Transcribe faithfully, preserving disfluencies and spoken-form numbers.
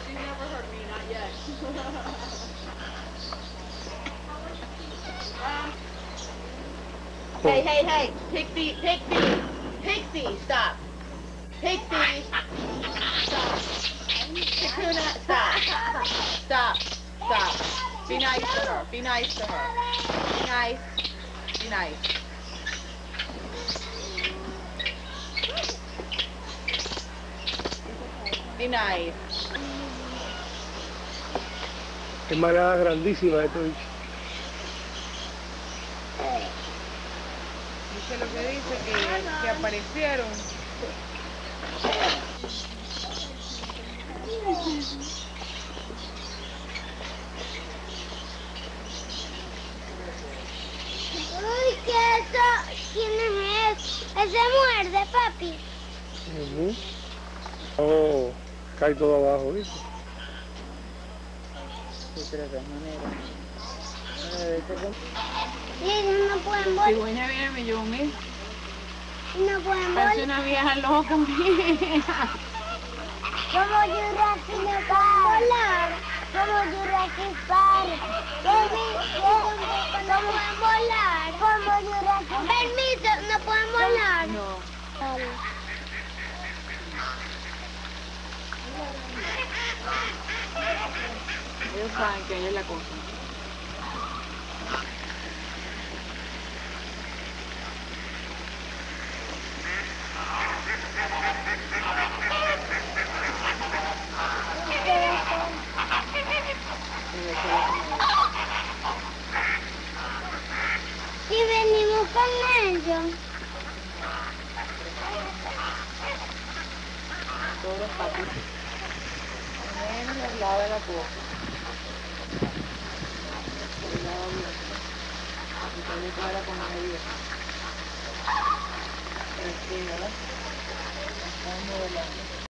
She's never heard me, not yet. um, hey, hey, hey, Pixie, Pixie, Pixie, stop. Pixie, stop. Kakuna, stop. Stop, stop. Be nice to her, be nice to her. Be nice, be nice. Be nice. Es manada grandísima esto. Dice lo que dice, que, que aparecieron. Uy, ¿qué eso? ¿Quién es? Ese muerde, papi. Uh-huh. Oh, cae todo abajo, ¿viste? Sí, pero de todas maneras. Bueno, debe ser como... Y ellos no pueden Si volar. Güeña viene me llevo mil. No pueden Parece volar. una vieja loca mía. Como Jurassic no pueden volar. Como Jurassic Park. Permiso, no pueden volar. Como Jurassic. Permiso, no pueden volar. No. Vale. Ellos saben que ella es la cosa. Si venimos con ellos. Todos los patitos. Menos el lado de la cosa. El lado bien. Y tiene toda la comida bien. Pero sí, ¿verdad? Estamos volando.